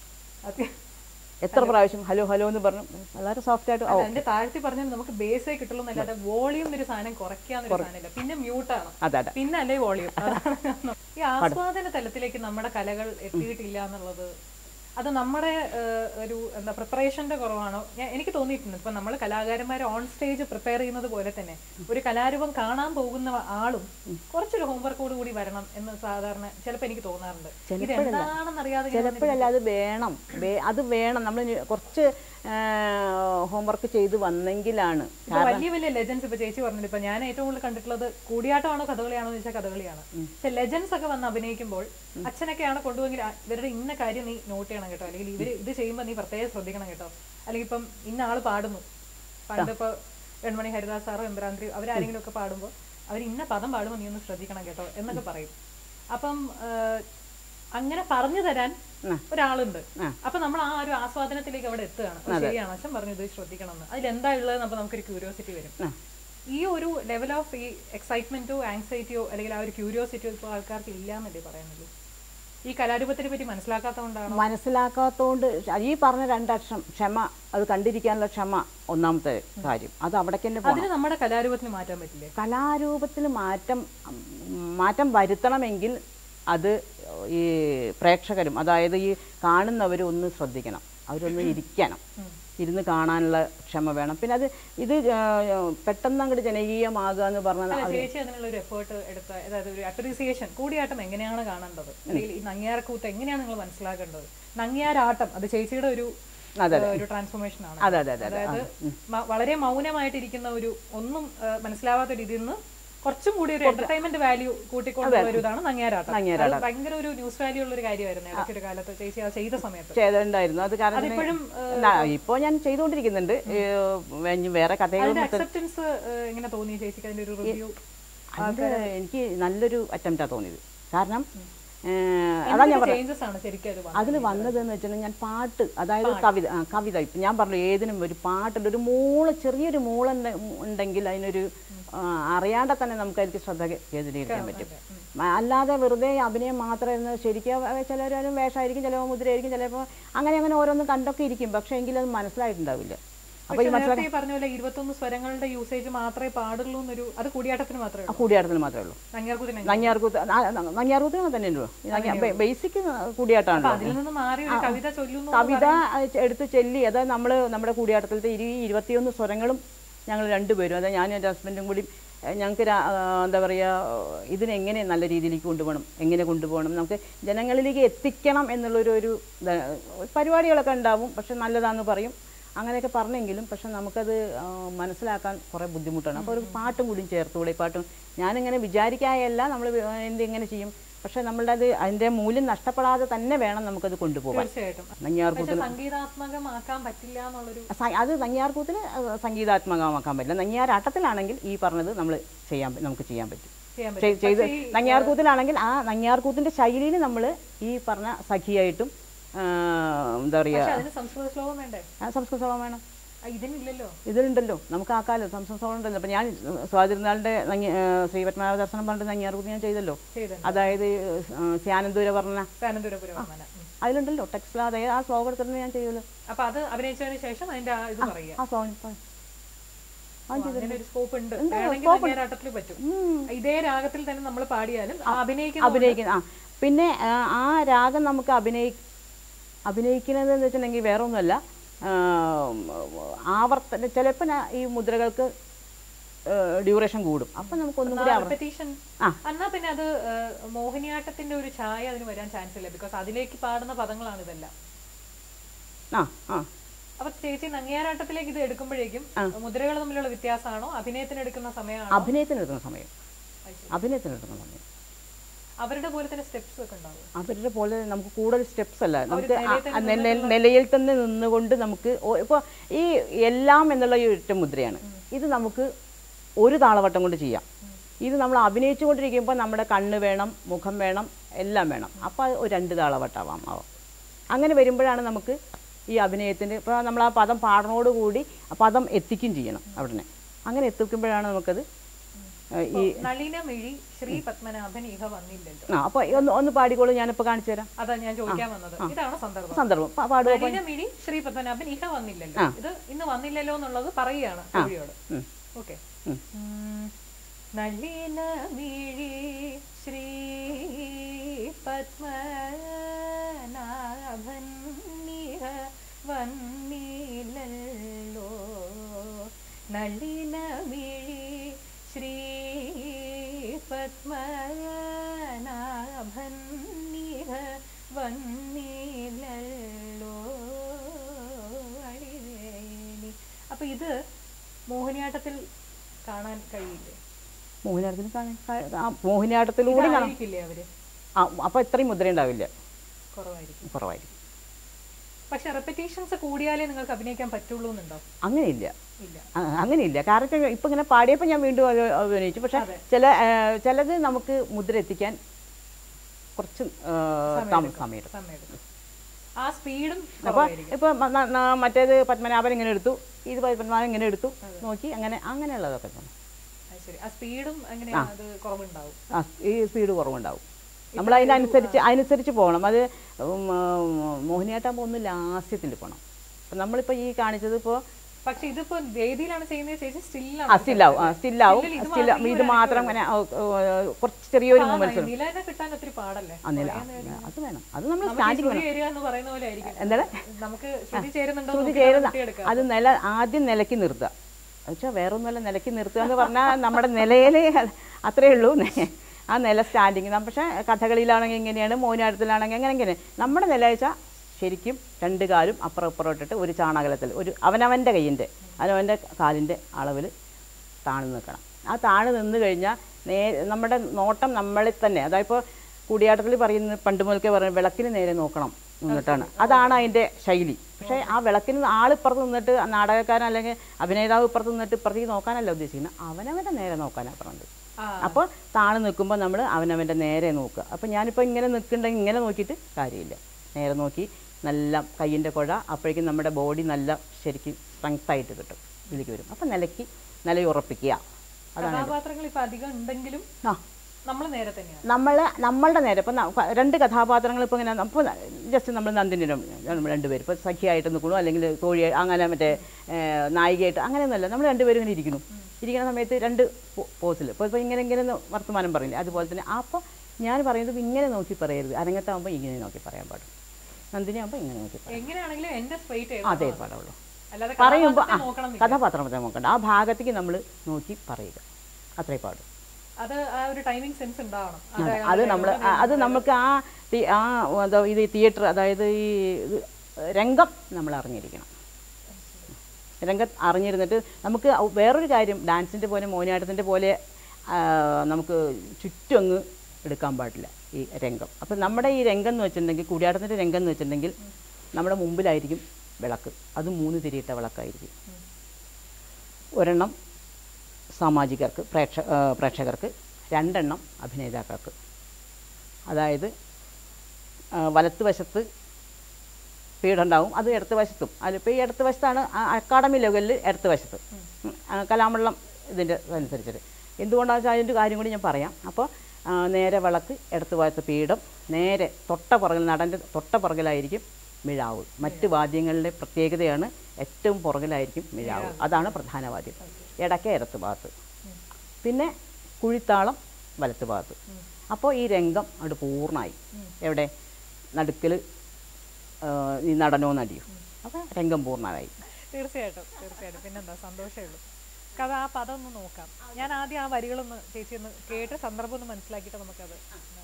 എത്ര പ്രാവശ്യം ഹലോ ഹലോ എന്ന് പറഞ്ഞു. വളരെ സോഫ്റ്റ് ആയിട്ട് അതിന്റെ താഴ്ത്തി പറഞ്ഞാൽ നമുക്ക് ബേസേ കിട്ടുള്ളൂ എന്നല്ലാതെ വോളിയം ഒരു സാധനം കുറയ്ക്കാന്നൊരു സാധനമില്ല. പിന്നെ മ്യൂട്ടാണ്, പിന്നെ അല്ലേ വോളിയം. ഈ ആസ്വാദന തലത്തിലേക്ക് നമ്മുടെ കലകൾ എത്തിയിട്ടില്ല എന്നുള്ളത് അത് നമ്മുടെ ഒരു എന്താ പ്രിപ്പറേഷന്റെ കുറവാണോ? എനിക്ക് തോന്നിയിട്ടുണ്ട്. ഇപ്പൊ നമ്മൾ കലാകാരന്മാരെ ഓൺ സ്റ്റേജ് പ്രിപ്പയർ ചെയ്യുന്നത് പോലെ തന്നെ ഒരു കലാരൂപം കാണാൻ പോകുന്ന ആളും കുറച്ചൊരു ഹോംവർക്കോട് കൂടി വരണം എന്ന് സാധാരണ ചിലപ്പോൾ എനിക്ക് തോന്നാറുണ്ട്. ഇത് എന്താണെന്നറിയാതെ ചിലപ്പോഴല്ല, അത് വേണം. നമ്മൾ കുറച്ച് ഹോംവർക്ക് ചെയ്ത് വന്നെങ്കിലാണ്. വലിയ വലിയ ലെജൻസ് ഇപ്പൊ ചേച്ചി പറഞ്ഞിട്ട് ഇപ്പൊ ഞാൻ ഏറ്റവും കൂടുതൽ കണ്ടിട്ടുള്ളത് കൂടിയാട്ടമാണോ കഥകളിയാണോ എന്ന് വെച്ചാൽ കഥകളിയാണ്. പക്ഷെ ലെജൻസ് ഒക്കെ വന്ന് അഭിനയിക്കുമ്പോൾ അച്ഛനൊക്കെയാണ് കൊണ്ടുപോയെങ്കിൽ ഇവരുടെ ഇന്ന കാര്യം നീ നോട്ട് ചെയ്യണം കേട്ടോ, അല്ലെങ്കിൽ ഇവര് ഇത് ചെയ്യുമ്പോൾ നീ പ്രത്യേകം ശ്രദ്ധിക്കണം കേട്ടോ, അല്ലെങ്കിൽ ഇപ്പം ഇന്ന ആള് പാടുന്നു, പണ്ട് ഇപ്പൊ വെൺമണി ഹരിദാസ് സാറോ എംബ്രാന്തി അവരാരെങ്കിലും ഒക്കെ പാടുമ്പോൾ അവർ ഇന്ന പദം പാടുമ്പോൾ നീ ഒന്ന് ശ്രദ്ധിക്കണം കേട്ടോ എന്നൊക്കെ പറയും. അപ്പം അങ്ങനെ പറഞ്ഞു തരാൻ ഒരാളുണ്ട്. അപ്പൊ നമ്മൾ ആ ഒരു ആസ്വാദനത്തിലേക്ക് അവിടെ എത്തുകയാണ്. ശരിയാണ്, അച്ഛൻ പറഞ്ഞു ഇത് ശ്രദ്ധിക്കണം എന്ന്. അതിലെന്താ ഉള്ളതെന്ന് അപ്പൊ നമുക്കൊരു ക്യൂരിയോസിറ്റി വരും. ഈ ഒരു ലെവൽ ഓഫ് ഈ എക്സൈറ്റ്മെന്റോ ആങ്സൈറ്റിയോ അല്ലെങ്കിൽ ആ ഒരു ക്യൂരിയോസിറ്റിയോ ഇപ്പോൾ ആൾക്കാർക്ക് ഇല്ല എന്നല്ലേ പറയുന്നത്? ഈ കലാരൂപത്തിനെ പറ്റി മനസ്സിലാക്കാത്തതുകൊണ്ട് ഈ പറഞ്ഞ രണ്ടക്ഷരം ക്ഷമ, അത് കണ്ടിരിക്കാനുള്ള ക്ഷമ ഒന്നാമത്തെ കാര്യം. അത് അവിടേക്ക് തന്നെ അതിന് നമ്മുടെ കലാരൂപത്തിന് മാറ്റാൻ പറ്റില്ലേ? കലാരൂപത്തിൽ മാറ്റം വരുത്തണമെങ്കിൽ അത് ഈ പ്രേക്ഷകരും, അതായത് ഈ കാണുന്നവരും ഒന്ന് ശ്രദ്ധിക്കണം, അവരൊന്ന് ഇരിക്കണം, ഇരുന്ന് കാണാനുള്ള ക്ഷമ വേണം. പിന്നെ ഇത് പെട്ടെന്ന് അങ്ങോട്ട് ജനകീയമാകുക എന്ന് പറഞ്ഞാൽ ചേച്ചി അതിനുള്ള ഒരു എഫേർട്ട് എടുത്ത, അതായത് ഒരു അപ്രീസിയേഷൻ. കൂടിയാട്ടം എങ്ങനെയാണ് കാണേണ്ടത്, അല്ലെങ്കിൽ ഈ നങ്ങ്യാർകൂത്ത് എങ്ങനെയാണ് നിങ്ങൾ മനസ്സിലാക്കേണ്ടത്? നങ്ങ്യാരാട്ടം അത് ചേച്ചിയുടെ ഒരു ട്രാൻസ്ഫോർമേഷൻ ആണ്. അതായത് വളരെ മൗനമായിട്ടിരിക്കുന്ന ഒരു ഒന്നും മനസ്സിലാവാത്ത രീതിയിൽ നിന്ന് കുറച്ചും കൂടി ഒരു എന്റർടൈൻമെന്റ് വാല്യൂ കൂട്ടിക്കൊണ്ടുള്ള ഒരു ഇതാണ് നങ്ങ്യാരാട്ടം. ഭയങ്കര ഒരു ന്യൂസ് വാല്യൂ ഉള്ള ഒരു കാര്യമായിരുന്നു ഇടയ്ക്കൊരു കാലത്ത് ചേച്ചി അത് ചെയ്ത സമയത്ത് ചെയ്തിട്ടുണ്ടായിരുന്നു. അത് കാരണം ഇപ്പോ ഞാൻ ചെയ്തുകൊണ്ടിരിക്കുന്നുണ്ട്. വേറെ കഥകൾ അക്സെപ്റ്റൻസ് എങ്ങനെ തോന്നി ചേച്ചിക്ക്? അതിന്റെ ഒരു റിവ്യൂ എനിക്ക് നല്ലൊരു അറ്റംപ്റ്റാ തോന്നിയത്. കാരണം അതാ ഞാൻ പറഞ്ഞത് അതിൽ വന്നതെന്ന് വെച്ചിട്ടുണ്ടെങ്കിൽ ഞാൻ പാട്ട്, അതായത് കവിത ഇപ്പം ഞാൻ പറഞ്ഞു ഏതിനും ഒരു പാട്ടുണ്ട്, ഒരു ചെറിയൊരു മൂള ഉണ്ടെങ്കിൽ അതിനൊരു അറിയാണ്ട് തന്നെ നമുക്ക് അതിലേക്ക് ശ്രദ്ധ കേന്ദ്രീകരിക്കാൻ പറ്റും. അല്ലാതെ വെറുതെ അഭിനയം മാത്രമായിരുന്നു. ശരിക്കും ചിലരും വേഷമായിരിക്കും, ചിലപ്പോൾ മുദ്രയായിരിക്കും, ചിലപ്പോൾ അങ്ങനെ ഓരോന്നും കണ്ടൊക്കെ ഇരിക്കും. പക്ഷേ എങ്കിലും അത് മനസ്സിലായിട്ടുണ്ടാവില്ല. അപ്പൊ ഈ പറഞ്ഞ പോലെ 21 സ്വരങ്ങളുടെ യൂസേജ് മാത്രമേ പാടുള്ളൂ എന്നൊരു, അത് കൂടിയാട്ടത്തിന് മാത്രമേ ഉള്ളൂ. നങ്ങ്യാർകൂത്തിന് തന്നെയുള്ളൂ. ബേസിക് കൂടിയാട്ടമാണ്. കവിത എടുത്ത് ചൊല്ലി, അതായത് നമ്മുടെ കൂടിയാട്ടത്തിലത്തെ 21 സ്വരങ്ങളും ഞങ്ങൾ രണ്ടുപേരും, അതായത് ഞാനും എൻ്റെ ഹസ്ബൻഡും കൂടി ഞങ്ങൾക്ക് എന്താ പറയുക ഇതിനെങ്ങനെ നല്ല രീതിയിലേക്ക് കൊണ്ടുപോകണം, എങ്ങനെ കൊണ്ടുപോകണം, നമുക്ക് ജനങ്ങളിലേക്ക് എത്തിക്കണം എന്നുള്ളൊരു പരിപാടികളൊക്കെ ഉണ്ടാവും. പക്ഷെ നല്ലതാണെന്ന് പറയും, അങ്ങനെയൊക്കെ പറഞ്ഞെങ്കിലും പക്ഷെ നമുക്കത് മനസ്സിലാക്കാൻ കുറേ ബുദ്ധിമുട്ടാണ്. അപ്പോൾ ഒരു പാട്ടും കൂടി ചേർത്തുകൂടെ, പാട്ടും ഞാനിങ്ങനെ വിചാരിക്കായല്ല നമ്മൾ എങ്ങനെ ചെയ്യും, പക്ഷെ നമ്മളുടെ അത് അതിൻ്റെ മൂല്യം നഷ്ടപ്പെടാതെ തന്നെ വേണം നമുക്കത് കൊണ്ടുപോകാൻ. നങ്ങ്യാർകൂത്തിന് സംഗീതാത്മകമാക്കാൻ പറ്റില്ല എന്നുള്ളൊരു അത് നങ്ങ്യാർകൂത്തിന് സംഗീതാത്മകമാക്കാൻ പറ്റില്ല. നങ്ങ്യാരാട്ടത്തിലാണെങ്കിൽ ഈ പറഞ്ഞത് നമുക്ക് ചെയ്യാൻ പറ്റും. ചെയ്ത് നങ്ങ്യാർകൂത്തിലാണെങ്കിൽ ആ നങ്ങ്യാർകൂത്തിൻ്റെ ശൈലിയിൽ നമ്മൾ ഈ പറഞ്ഞ സഖിയായിട്ടും എന്താ പറയുക സംസ്കൃത ശ്ലോകം വേണ്ടേ? സംസ്കൃത ശ്ലോകം വേണം. ഇതിലുണ്ടല്ലോ നമുക്ക് ആ കാലം സംസ്കൃത ശ്ലോകം ഉണ്ടല്ലോ. അപ്പം ഞാൻ സ്വാതിരുന്നാളിൻ്റെ ശ്രീപത്മനാഭ ദർശനം പറഞ്ഞിട്ട് നങ്ങ്യാർകൂത്ത് ഞാൻ ചെയ്തല്ലോ. അതായത് സ്യാനന്ദൂര പറഞ്ഞ അതിലുണ്ടല്ലോ ടെക്സ്റ്റിൽ, അതായത് ആ ശ്ലോകം എടുത്തിട്ട് ഞാൻ ചെയ്തല്ലോ. അപ്പൊ അത് അഭിനയിച്ചതിന് ശേഷം ആ ശ്ലോകം ഇതേ രാഗത്തിൽ തന്നെ നമ്മൾ പാടിയാലും അഭിനയിക്കുന്ന പിന്നെ ആ രാഗം നമുക്ക് അഭിനയിക്കുന്നത് എന്ന് വെച്ചിട്ടുണ്ടെങ്കിൽ വേറെ ഒന്നുമല്ല, ആവർത്തന ചിലപ്പോൾ ഈ മുദ്രകൾക്ക് ഡ്യൂറേഷൻ കൂടും. അപ്പം നമുക്കൊന്നും കൂടി എന്നാൽ പിന്നെ അത് മോഹിനിയാട്ടത്തിന്റെ ഒരു ഛായ അതിന് വരാൻ ചാൻസ് ഇല്ല, ബിക്കോസ് അതിലേക്ക് പാടുന്ന പദങ്ങളാണ് ഇതെല്ലാം. അപ്പൊ ചേച്ചി നങ്ങ്യാരാട്ടത്തിലേക്ക് ഇത് എടുക്കുമ്പോഴേക്കും മുദ്രകൾ തമ്മിലുള്ള വ്യത്യാസമാണോ അഭിനയത്തിന് എടുക്കുന്ന സമയമാണോ? അഭിനയത്തിന് സമയം. അവരുടെ പോലെ തന്നെ സ്റ്റെപ്സ് ഒക്കെ ഉണ്ടാവും. അവരുടെ പോലെ നമുക്ക് കൂടുതൽ സ്റ്റെപ്സ് അല്ല, നമുക്ക് നിലയിൽ തന്നെ നിന്നുകൊണ്ട് നമുക്ക് ഇപ്പോൾ ഈ എല്ലാം എന്നുള്ള ഈ ഒറ്റ മുദ്രയാണ്. ഇത് നമുക്ക് ഒരു താളവട്ടം കൊണ്ട് ചെയ്യാം. ഇത് നമ്മൾ അഭിനയിച്ചു കൊണ്ടിരിക്കുമ്പോൾ നമ്മുടെ കണ്ണ് വേണം, മുഖം വേണം, എല്ലാം വേണം. അപ്പോൾ ഒരു 2 താളവട്ടാവാം. അങ്ങനെ വരുമ്പോഴാണ് നമുക്ക് ഈ അഭിനയത്തിൻ്റെ ഇപ്പോൾ നമ്മൾ ആ പദം പാടനോടുകൂടി ആ പദം എത്തിക്കും ചെയ്യണം അവിടെ. അങ്ങനെ എത്തിക്കുമ്പോഴാണ് നമുക്കത് ഈ നളിനമിഴി ശ്രീ പത്മനാഭൻ ഇഹ വന്നില്ലല്ലോ. അപ്പൊ ഒന്ന് പാടിക്കോളൂ, ഞാനിപ്പോ കാണിച്ചു തരാം. അതാ ഞാൻ ചോദിക്കാൻ വന്നത്, ഇതാണ് സന്ദർഭം. നളിനമിഴി ശ്രീ പത്മനാഭൻ ഇഹ വന്നില്ലല്ലോ, ഇത് ഇന്ന് വന്നില്ലല്ലോ എന്നുള്ളത് പറയുകയാണ് കവിയോട്. ഓക്കെ. നളിനമിഴി ശ്രീ പത്മനാഭൻ ഇഹ വന്നില്ലല്ലോ, നളിനമിഴി ശ്രീ പത്മനാഭൻ ഇഹ വന്നില്ലല്ലോ. അപ്പൊ ഇത് മോഹിനിയാട്ടത്തിൽ കാണാൻ കഴിയില്ലേ? മോഹിനിയാട്ടത്തിലൂടെ കാണിക്കില്ലേ അവര്? അപ്പൊ ഇത്രയും മുദ്ര ഉണ്ടാവില്ല, കുറവായിരിക്കും. പക്ഷെ റെപ്പിറ്റേഷൻസ് കൂടിയാലേ നിങ്ങൾക്ക് അഭിനയിക്കാൻ പറ്റുള്ളൂ എന്നുണ്ടോ? അങ്ങനെയില്ല. കാരണം ഇപ്പൊ ഇങ്ങനെ പാടിയപ്പോൾ ഞാൻ വീണ്ടും അഭിനയിച്ചു. പക്ഷെ ചിലത് നമുക്ക് മുദ്ര എത്തിക്കാൻ കുറച്ച് സമയം. അപ്പൊ ഇപ്പൊ മറ്റേത് പത്മനാഭൻ ഇങ്ങനെ എടുത്തു, ഇത് പത്മനാഭൻ ഇങ്ങനെ എടുത്തു, നോക്കി അങ്ങനെയുള്ളതൊക്കെ തന്നെ. ഈ സ്പീഡ് കുറവുണ്ടാവും. നമ്മൾ അതിനനുസരിച്ച് പോകണം. അത് മോഹിനിയാട്ടാകുമ്പോൾ ഒന്ന് ലാസ്യത്തിൽ പോകണം. അപ്പം നമ്മളിപ്പോൾ ഈ കാണിച്ചത് ഇപ്പോൾ പക്ഷെ ഇതിപ്പോ വേദിയിലാണ് ചെയ്യുന്നത്, സ്റ്റില്ലാവും. ഇത് മാത്രം അങ്ങനെ കുറച്ച് ചെറിയൊരു മൂവ്മെന്റ്സ് കിട്ടാൻ ഒത്തിരി പാടല്ലേ? അത് വേണം, അത് നമ്മൾ സ്റ്റാൻഡിങ് വേണം. എന്താണ് ശ്രുതി ചേരുന്ന അത് ആദ്യം നിലയ്ക്ക് നിർത്തുക. എന്നുവെച്ചാൽ വേറെ ഒന്നുമല്ല, നിലയ്ക്ക് നിർത്തുക എന്ന് പറഞ്ഞാൽ നമ്മുടെ നിലയിൽ അത്രയേ ഉള്ളൂ. ആ നില സ്റ്റാൻഡിങ്. പക്ഷേ കഥകളിയിലാണെങ്കിൽ ഇങ്ങനെയാണ്, മോഹിനിയാട്ടത്തിലാണെങ്കിൽ എങ്ങനെ നമ്മുടെ നില വെച്ചാൽ ശരിക്കും 2 കാലും അപ്പുറം ഇട്ടിട്ട് ഒരു ചാണകലത്തിൽ അവനവൻ്റെ അവനവൻ്റെ കാലിൻ്റെ അളവിൽ താഴ്ന്നു നിൽക്കണം. ആ താഴ്ന്നു നിന്ന് കഴിഞ്ഞാൽ നമ്മുടെ നോട്ടം നമ്മളിൽ തന്നെ, അതായപ്പോൾ കൂടിയാട്ടത്തിൽ പറയുന്നത് പണ്ട് മുതൽക്കേ പറയുന്നത് വിളക്കിന് നേരെ നോക്കണം എന്നിട്ടാണ്. അതാണ് അതിൻ്റെ ശൈലി. പക്ഷേ ആ വിളക്കിന് ആളിപ്പുറത്ത് നിന്നിട്ട് നാടകക്കാരൻ അല്ലെങ്കിൽ അഭിനേതാവ് ഇപ്പുറത്ത് നിന്നിട്ട് ഇപ്പുറത്തേക്ക് നോക്കാനല്ല ഉദ്ദേശിക്കുന്നത്, അവനവൻ്റെ നേരെ നോക്കാനാണ് പറഞ്ഞത്. അപ്പോൾ താഴ്ന്നു നിൽക്കുമ്പോൾ നമ്മൾ അവനവൻ്റെ നേരെ നോക്കുക. അപ്പോൾ ഞാനിപ്പോൾ ഇങ്ങനെ നിൽക്കുന്നുണ്ടെങ്കിൽ ഇങ്ങനെ നോക്കിയിട്ട് കാര്യമില്ല, നേരെ നോക്കി നല്ല കയ്യിൻ്റെ കുഴ, അപ്പോഴേക്കും നമ്മുടെ ബോഡി നല്ല ശരിക്കും സ്ട്രെങ്ത്തായിട്ട് കിട്ടും, ഇതിലേക്ക് വരും. അപ്പം നിലയുറപ്പിക്കുക. അതാണ് നമ്മളുടെ നേരെ. ഇപ്പം 2 കഥാപാത്രങ്ങൾ ഇപ്പോൾ ഇങ്ങനെ ഇപ്പോൾ ജസ്റ്റ് നമ്മൾ നന്ദിനിയും 2 പേര് ഇപ്പോൾ സഖിയായിട്ട് നിൽക്കണു, അല്ലെങ്കിൽ തോഴിയായി അങ്ങനെ മറ്റേ നായികയായിട്ട് അങ്ങനെയൊന്നുമല്ല. നമ്മൾ 2 പേരും ഇങ്ങനെ ഇരിക്കുന്ന സമയത്ത് 2 പോസിൽ ഇപ്പോൾ ഇങ്ങനെ വർത്തമാനം പറയില്ലേ, അതുപോലെ തന്നെ. അപ്പോൾ ഞാൻ പറയുന്നത് ഇങ്ങനെ നോക്കി പറയരുത്, അരങ്ങത്താകുമ്പോൾ ഇങ്ങനെ നോക്കി പറയാൻ പാടും, നന്ദിനി ആകുമ്പോൾ ഇങ്ങനെ നോക്കി അതേ പാടുള്ളൂ. പറയുമ്പോൾ കഥാപാത്രം നോക്കണ്ട, ആ ഭാഗത്തേക്ക് നമ്മൾ നോക്കി പറയുക. അത്രേ പാടും. അത് ആ ഒരു ടൈമിംഗ് സെൻസ് ഉണ്ടാവണം. അത് നമുക്ക് ഇത് തിയേറ്റർ, അതായത് ഈ രംഗം നമ്മൾ അറിഞ്ഞിരിക്കണം. രംഗം അറിഞ്ഞിരുന്നിട്ട് നമുക്ക് വേറൊരു കാര്യം, ഡാൻസിൻ്റെ പോലെ മോഹിനിയാട്ടത്തിൻ്റെ പോലെ നമുക്ക് ചുറ്റും അങ്ങ് എടുക്കാൻ പാടില്ല ഈ രംഗം. അപ്പം നമ്മുടെ ഈ രംഗം എന്ന് വെച്ചിട്ടുണ്ടെങ്കിൽ, കൂടിയാട്ടത്തിൻ്റെ രംഗം എന്ന് വെച്ചിട്ടുണ്ടെങ്കിൽ നമ്മുടെ മുമ്പിലായിരിക്കും വിളക്ക്. അത് 3 തിരിയിട്ട വിളക്കായിരിക്കും. ഒരെണ്ണം സാമാജികർക്ക്, പ്രേക്ഷകർക്ക്, 2 എണ്ണം അഭിനേതാക്കൾക്ക്. അതായത് വലത്തുവശത്ത് പീഠമുണ്ടാവും, അത് ഇടത്ത് വശത്തും. അതിലിപ്പോൾ ഈ ഇടത്ത് വശത്താണ് അക്കാഡമി ലെവലിൽ ഇടത്ത് വശത്ത്, കലാമണ്ഡലം ഇതിൻ്റെ അനുസരിച്ചിട്ട്. എന്തുകൊണ്ടാണെന്ന് വെച്ചാൽ അതിൻ്റെ കാര്യം കൂടി ഞാൻ പറയാം. അപ്പോൾ നേരെ വിളക്ക്, ഇടത്ത് ഭാഗത്ത് പീഠം, നേരെ നടൻ്റെ തൊട്ട പുറകിലായിരിക്കും മിഴാവ്. മറ്റ് വാദ്യങ്ങളുടെ പ്രത്യേകതയാണ് ഏറ്റവും പുറകിലായിരിക്കും മിഴാവ്. അതാണ് പ്രധാന വാദ്യം. ഇടയ്ക്ക് ഇടത്ത് ഭാഗത്ത്, പിന്നെ കുഴിത്താളം വലത്ത് ഭാഗത്ത്. അപ്പോൾ ഈ രംഗം അവിടെ പൂർണ്ണമായി. എവിടെ നടുക്കിൽ ഈ നടനോ നടിയോ, അപ്പോൾ രംഗം പൂർണ്ണമായി. തീർച്ചയായിട്ടും പിന്നെന്താ, സന്തോഷമേ ഉള്ളൂ. കഥ ആ പദം ഒന്ന് നോക്കാം. ഞാൻ ആദ്യം ആ വരികളൊന്ന് ചേച്ചി ഒന്ന് കേട്ട് സന്ദർഭം ഒന്ന് മനസ്സിലാക്കിയിട്ട് നമുക്കത്.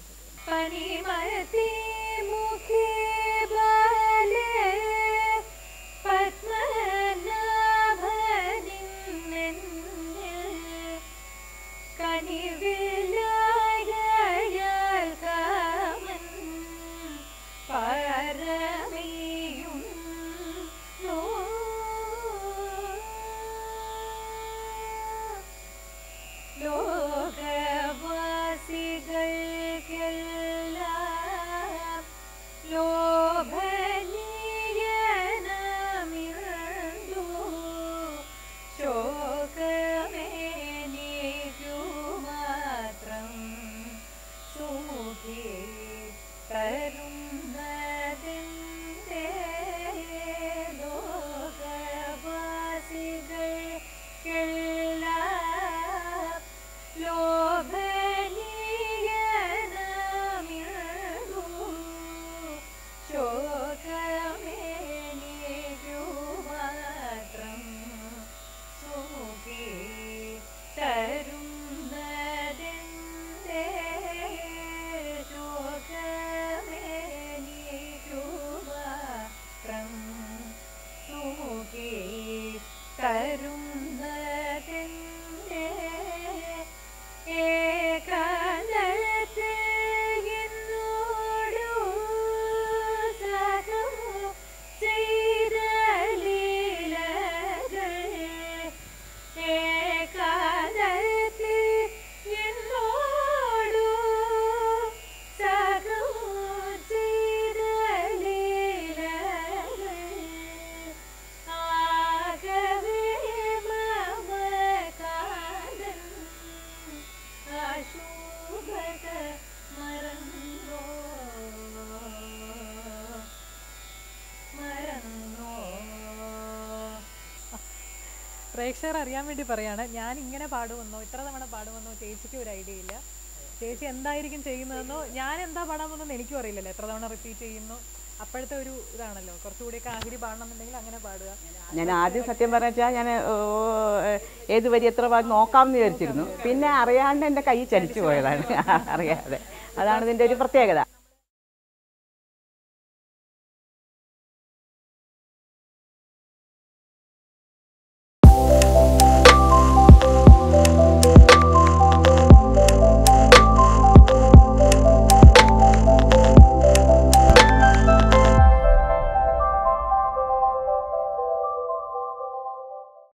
പ്രേക്ഷകർ അറിയാൻ വേണ്ടി പറയാണ്, ഞാൻ ഇങ്ങനെ പാടുമെന്നോ ഇത്ര തവണ പാടുമെന്നോ ചേച്ചിക്ക് ഒരു ഐഡിയ ഇല്ല. ചേച്ചി എന്തായിരിക്കും ചെയ്യുന്നതെന്നോ ഞാൻ എന്താ പാടാൻ പോകുന്നതെന്ന് എനിക്കും അറിയില്ലല്ലോ. എത്ര തവണ റിപ്പീറ്റ് ചെയ്യുന്നു, അപ്പോഴത്തെ ഒരു ഇതാണല്ലോ. കുറച്ചുകൂടിയൊക്കെ ആഹിരി പാടണമെന്നുണ്ടെങ്കിൽ അങ്ങനെ പാടുക. ഞാൻ ആദ്യം സത്യം പറഞ്ഞാൽ ഞാൻ ഏത് വരി എത്ര പാടും നോക്കാമെന്ന് വിചാരിച്ചിരുന്നു. പിന്നെ അറിയാണ്ട് എൻ്റെ കൈ ചലിച്ചു പോയതാണ്, അറിയാതെ. അതാണ് ഇതിൻ്റെ ഒരു പ്രത്യേകത.